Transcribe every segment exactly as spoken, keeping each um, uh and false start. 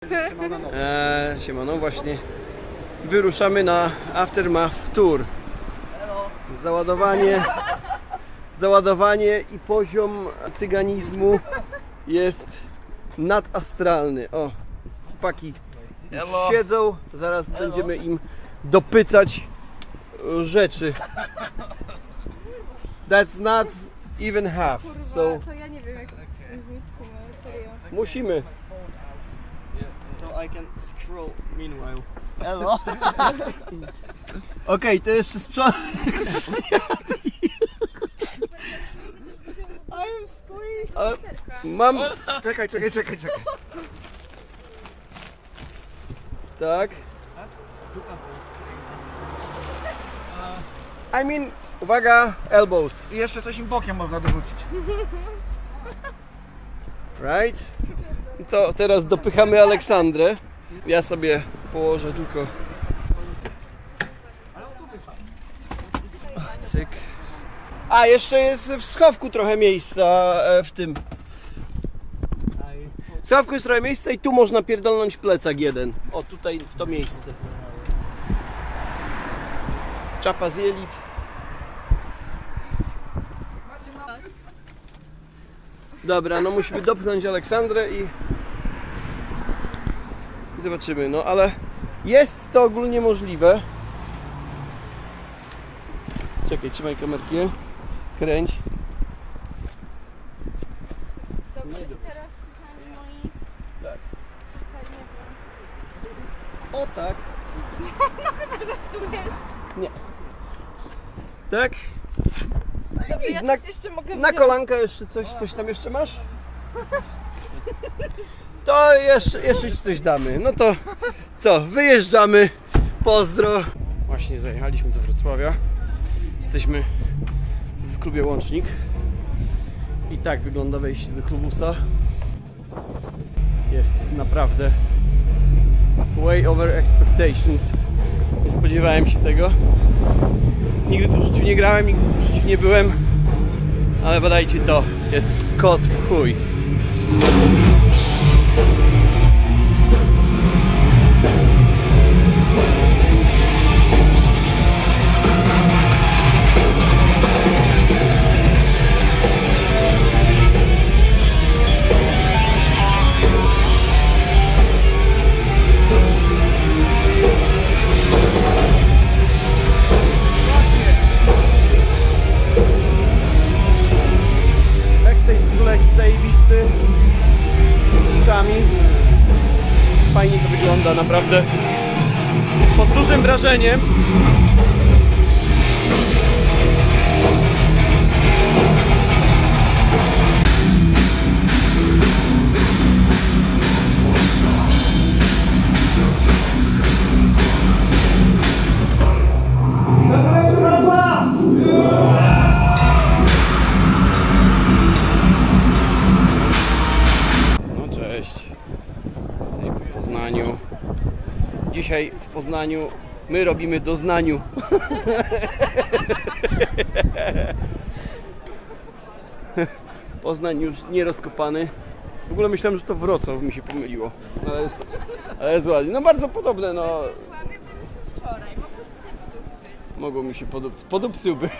Eee, siemano, właśnie wyruszamy na Aftermath Tour. Załadowanie, załadowanie i poziom cyganizmu jest nadastralny. O, chłopaki siedzą, zaraz będziemy im dopycać rzeczy. That's not even half. So to ja nie wiem, jak w tym zmieścimy, serio. musimy. So I can scroll meanwhile. Hello. Okej, okay, to jeszcze sprząt. Ale mam... Czekaj, czekaj, czekaj, czekaj. Tak. I mean, uwaga, elbows. I jeszcze coś im bokiem można dorzucić. Right? To teraz dopychamy Aleksandrę. Ja sobie położę tylko... O, cyk. A, jeszcze jest w schowku trochę miejsca w tym. W schowku jest trochę miejsca i tu można pierdolnąć plecak jeden. O, tutaj w to miejsce. Czapa z jelit. Dobra, no musimy dopchnąć Aleksandrę i... i zobaczymy, no ale jest to ogólnie możliwe. Czekaj, trzymaj kamerki, kręć. Dobrze, i teraz kochani moi... Tak. Tutaj nie wiem. O tak. No chyba żartujesz. Nie. Tak? Dobrze, ja na, coś jeszcze mogę wziąć. na kolanka jeszcze coś, coś tam jeszcze masz? To jeszcze, jeszcze ci coś damy. No to co, wyjeżdżamy. Pozdro. Właśnie zajechaliśmy do Wrocławia. Jesteśmy w klubie Łącznik. I tak wygląda wejście do klubusa. Jest naprawdę way over expectations. Nie spodziewałem się tego. Nigdy tu w życiu nie grałem, nigdy tu w życiu nie byłem. Ale badajcie to, jest kot w chuj. Zajebisty, uczami. Fajnie to wygląda, naprawdę. Pod dużym wrażeniem. Dzisiaj w Poznaniu my robimy doznaniu. Poznań już nie rozkopany. W ogóle myślałem, że to Wrocław, mi się pomyliło. Ale jest, ale jest ładnie. No bardzo podobne, no. Wczoraj, mogło ci się podupcyć. Mogło mi się podupcyć. Podupcyłby.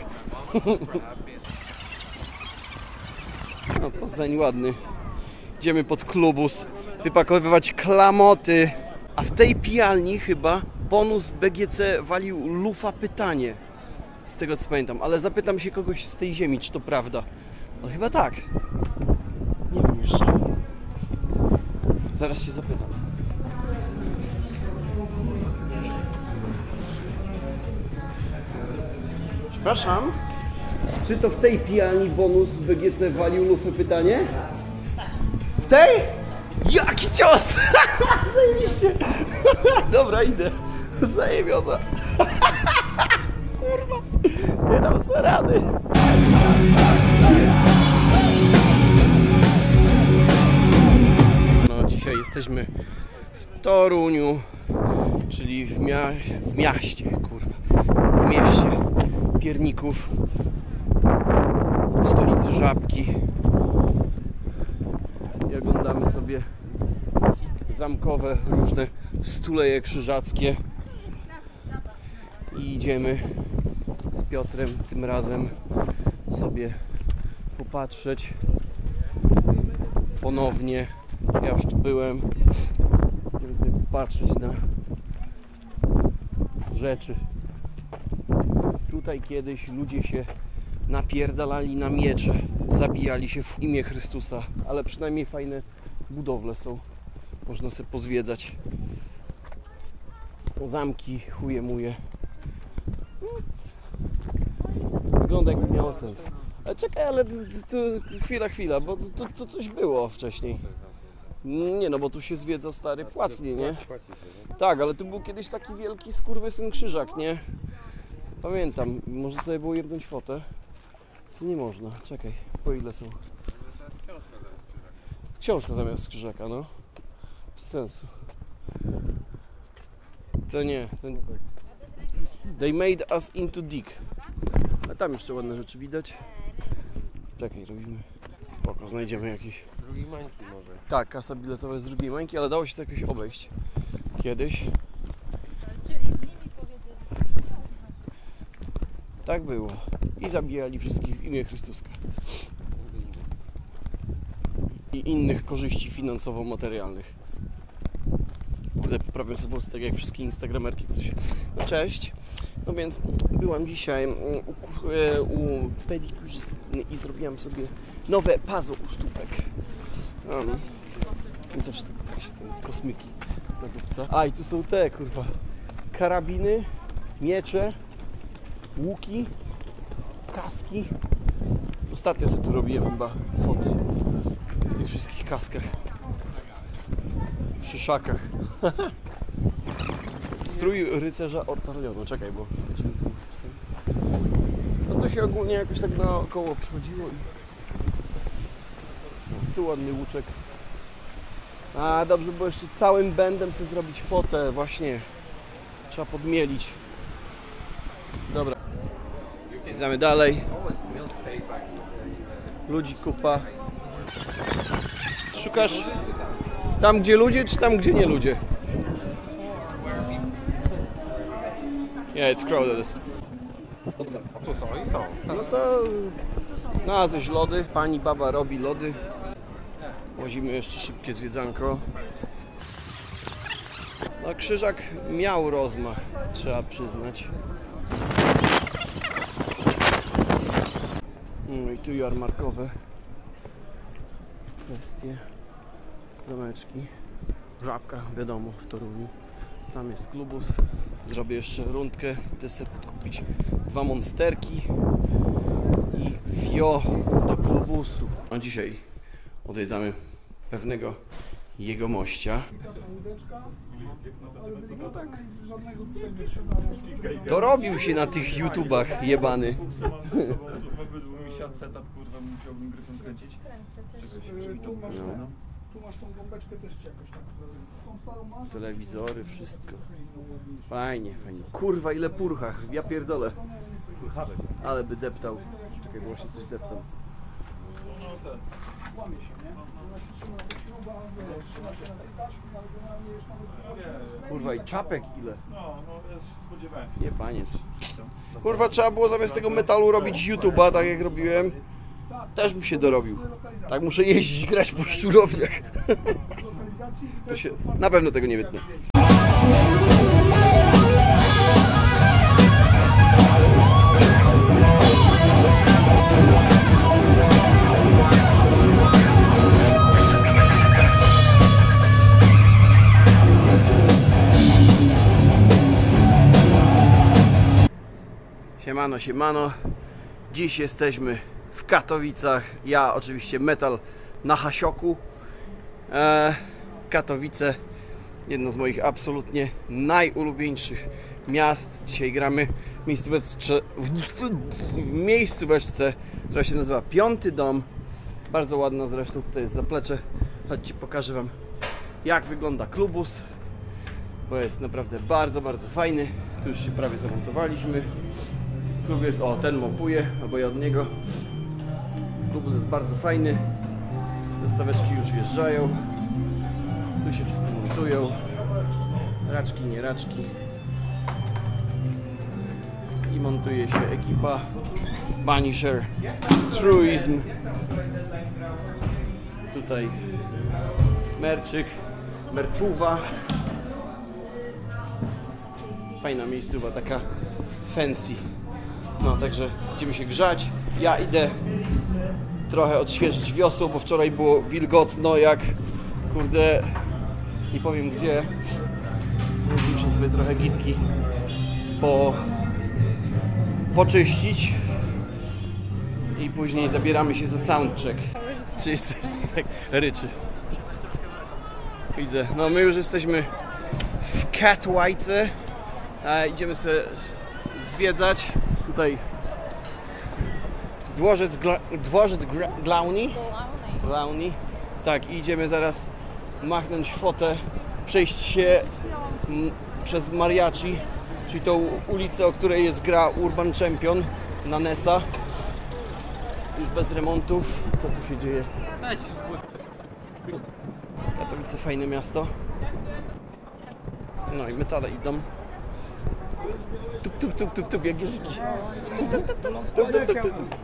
No, Poznań ładny. Idziemy pod klubus wypakowywać klamoty. A w tej pijalni chyba bonus B G C walił lufa pytanie. Z tego co pamiętam, ale zapytam się kogoś z tej ziemi, czy to prawda. Ale chyba tak. Nie wiem jeszcze. Zaraz się zapytam. Przepraszam. Czy to w tej pijalni bonus B G C walił lufę pytanie? Tak. W tej? Jaki cios! Zajebiście! Dobra, idę. Zajebioza. Kurwa. Nie dam sobie rady. No, dzisiaj jesteśmy w Toruniu, czyli w, mia w miaście, kurwa. W mieście pierników, stolicy Żabki. I oglądamy sobie zamkowe, różne stuleje krzyżackie. I idziemy z Piotrem tym razem sobie popatrzeć ponownie. Ja już tu byłem. Idziemy sobie popatrzeć na rzeczy. Tutaj kiedyś ludzie się napierdalali na miecze, zabijali się w imię Chrystusa, ale przynajmniej fajne budowle są. Można sobie pozwiedzać. Zamki, chuje muje. Wygląda jakby miało sens. Ale czekaj, ale to, to, chwila, chwila, bo to, to coś było wcześniej. Nie no, bo tu się zwiedza stary Płacnie, nie? Tak, ale tu był kiedyś taki wielki skurwysyn krzyżak, nie? Pamiętam, można sobie było jebnąć fotę. Co nie można, czekaj, po ile są? Książka zamiast krzyżaka, no. Bez sensu. To nie, to nie. They made us into dick. A tam jeszcze ładne rzeczy widać. Czekaj, robimy. Spoko, znajdziemy jakieś. Drugiej mańki może. Tak, kasa biletowa jest z drugiej mańki, ale dało się to jakoś obejść. Kiedyś. Czyli z nimi powiedzieli. Tak było. I zabijali wszystkich w imię Chrystuska. I innych korzyści finansowo-materialnych. Kurde, poprawiam sobie włosy tak jak wszystkie instagramerki, coś. No cześć. No więc byłam dzisiaj u, u pedikurzystki i zrobiłam sobie nowe pazo u stópek. Um, I zawsze tak, tak się ten kosmyki na dupca. A i tu są te, kurwa, karabiny, miecze, łuki, kaski. Ostatnio sobie tu robiłem chyba foty w tych wszystkich kaskach. Przy szakach. Strój rycerza Ortarlionu. Czekaj, bo wchodzimy tu w tym. No to się ogólnie jakoś tak naokoło przechodziło i... No, tu ładny łuczek. A dobrze, bo jeszcze całym bendem chcę zrobić fotę. Właśnie. Trzeba podmielić. Dobra. Zjeżdżamy dalej. Ludzi kupa. Szukasz tam, gdzie ludzie, czy tam, gdzie nie ludzie? Yeah, it's crowded. A tu są i są. No to znalazłeś lody. Pani baba robi lody. Łazimy jeszcze szybkie zwiedzanko. No krzyżak miał rozmach, trzeba przyznać. No i tu jarmarkowe kwestie. Zameczki. Żabka, wiadomo, w Toruniu. Tam jest klubus. Zrobię jeszcze rundkę. Chcę sobie podkupić dwa monsterki i fio do klubusu. A dzisiaj odwiedzamy pewnego jegomościa. Dorobił się na tych YouTubach jebany. Obydwu mi siadł setup, kurwa, musiałbym gryfem kręcić. Tu masz, No. tu masz tą gąbeczkę też ci jakoś tak. Tą starą masz? Telewizory, wszystko. Fajnie, fajnie. Kurwa, ile purchach, ja pierdolę. Ale by deptał. Czekaj, bo właśnie coś deptał. No ten, łamie się, nie? Ona się trzyma do śruba, wiesz, trzyma się na tej taśmie, ale generalnie już nawet... Kurwa, i czapek ile? No, no, ja się spodziewałem się. Nie, paniec. Kurwa, trzeba było zamiast tego metalu robić YouTube'a, tak jak robiłem. Też bym się dorobił. Tak muszę jeździć, grać po szczurowniach. To się na pewno tego nie wytnie. Siemano, siemano. Dziś jesteśmy w Katowicach. Ja oczywiście metal na Hasioku. Eee, Katowice, jedno z moich absolutnie najulubieńszych miast. Dzisiaj gramy w miejscóweczce, w miejscóweczce, która się nazywa Piąty Dom. Bardzo ładna zresztą, tutaj jest zaplecze. Chodźcie, pokażę wam, jak wygląda klubus, bo jest naprawdę bardzo, bardzo fajny. Tu już się prawie zamontowaliśmy. Klub jest, o, ten mopuje, albo ja od niego. Klubus jest bardzo fajny. Zestaweczki już wjeżdżają. Tu się wszyscy montują. Raczki, nie raczki. I montuje się ekipa Punisher Truizm. Tutaj merczyk, merczuwa. Fajna miejscowa, taka fancy. No, także będziemy się grzać. Ja idę trochę odświeżyć wiosło, bo wczoraj było wilgotno jak, kurde, nie powiem gdzie. Więc muszę sobie trochę gitki po, poczyścić. I później zabieramy się za soundcheck. Czy jest coś tak ryczy. Widzę. No my już jesteśmy w Katowicach. Idziemy sobie zwiedzać. Tutaj dworzec, Gla dworzec Glauni. Glauni. Tak, i idziemy zaraz machnąć fotę, przejść się m, przez Mariachi, czyli tą ulicę, o której jest gra Urban Champion na Nesa. Już bez remontów. Co tu się dzieje? Katowice, fajne miasto. No i metale idą. Tup, tup, tup, tup, tup, jak jeździ. Tup, tup, tup, tup, tup.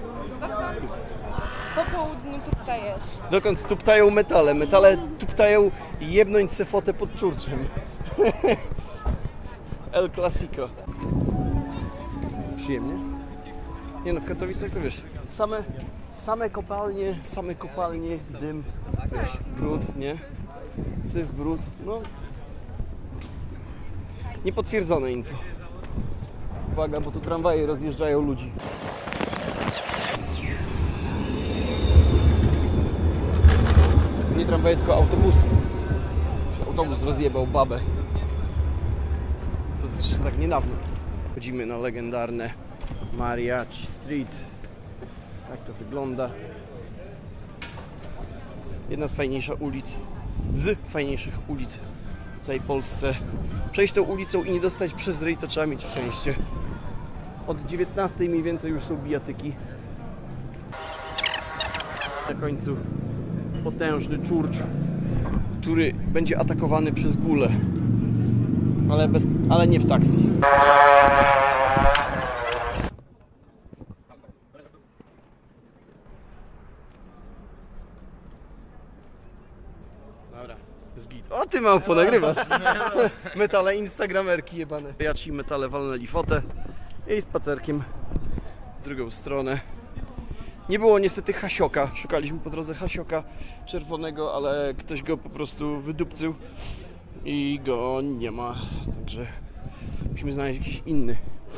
Po południu tutaj jest. Dokąd tuptają metale? Metale tuptają jebnąć se fotę pod czurczem. El Clasico. Przyjemnie. Nie no, w Katowicach to wiesz, same, same kopalnie, same kopalnie, dym, wiesz, brud, nie? Syf, brud, no. Niepotwierdzone info. Uwaga, bo tu tramwaje rozjeżdżają ludzi. Nie tramwaje, tylko autobusy. Autobus rozjebał babę. To zresztą tak niedawno. Chodzimy na legendarne Mariachi Street. Tak to wygląda. Jedna z fajniejszych ulic, z fajniejszych ulic w całej Polsce. Przejść tą ulicą i nie dostać przez ryj, to trzeba mieć szczęście. Od dziewiętnastej mniej więcej już są bijatyki. Na końcu potężny czurcz, który będzie atakowany przez gulę. Ale, bez, ale nie w taksi. Dobra, bez git. O, ty małpo, nagrywasz. Metale instagramerki jebane. Ja ci metale walnęli fotę i spacerkiem w drugą stronę. Nie było niestety hasioka. Szukaliśmy po drodze hasioka czerwonego, ale ktoś go po prostu wydupcył i go nie ma. Także musimy znaleźć jakiś inny.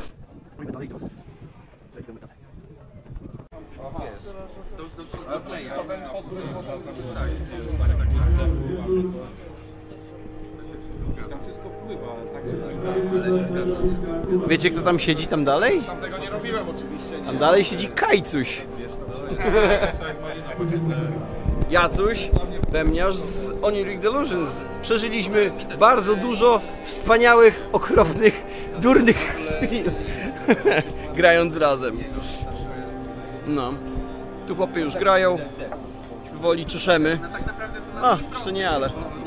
Wiecie, kto tam siedzi tam dalej? Sam tego nie robiłem oczywiście. Tam dalej siedzi Kajcuś. Jacuś, Bębniarz z Oniric Delusions. Przeżyliśmy bardzo dużo wspaniałych, okropnych, durnych chwil grając razem. No, tu chłopy już grają, powoli czeszemy. A, jeszcze nie, ale